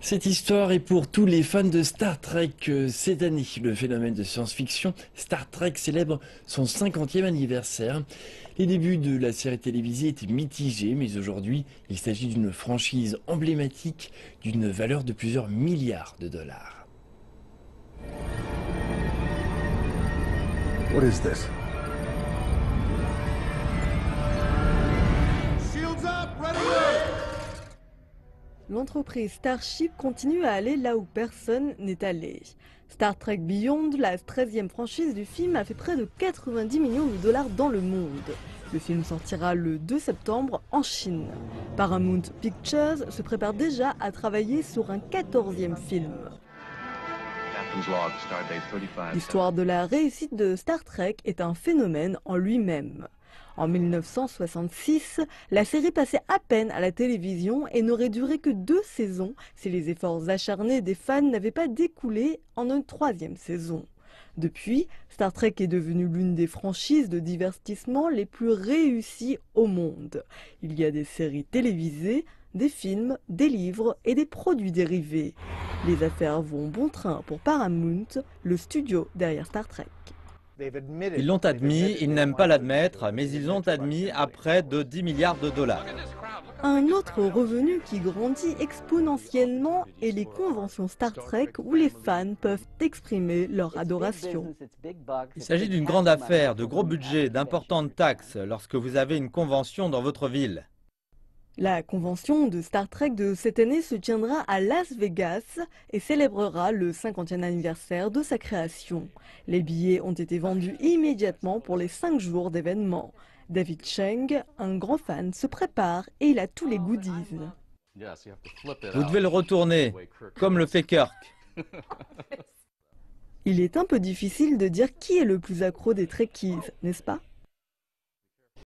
Cette histoire est pour tous les fans de Star Trek. Cette année, le phénomène de science-fiction, Star Trek célèbre son 50e anniversaire. Les débuts de la série télévisée étaient mitigés, mais aujourd'hui, il s'agit d'une franchise emblématique d'une valeur de plusieurs milliards de dollars. What is this? L'entreprise Starship continue à aller là où personne n'est allé. Star Trek Beyond, la 13e franchise du film, a fait près de 90 millions de dollars dans le monde. Le film sortira le 2 septembre en Chine. Paramount Pictures se prépare déjà à travailler sur un 14e film. L'histoire de la réussite de Star Trek est un phénomène en lui-même. En 1966, la série passait à peine à la télévision et n'aurait duré que 2 saisons si les efforts acharnés des fans n'avaient pas découlé en une 3e saison. Depuis, Star Trek est devenue l'une des franchises de divertissement les plus réussies au monde. Il y a des séries télévisées, des films, des livres et des produits dérivés. Les affaires vont bon train pour Paramount, le studio derrière Star Trek. Ils l'ont admis, ils n'aiment pas l'admettre, mais ils l'ont admis à près de 10 milliards de dollars. Un autre revenu qui grandit exponentiellement est les conventions Star Trek où les fans peuvent exprimer leur adoration. Il s'agit d'une grande affaire, de gros budgets, d'importantes taxes lorsque vous avez une convention dans votre ville. La convention de Star Trek de cette année se tiendra à Las Vegas et célébrera le 50e anniversaire de sa création. Les billets ont été vendus immédiatement pour les 5 jours d'événement. David Cheng, un grand fan, se prépare et il a tous les goodies. Vous devez le retourner, comme le fait Kirk. Il est un peu difficile de dire qui est le plus accro des Trekkies, n'est-ce pas ?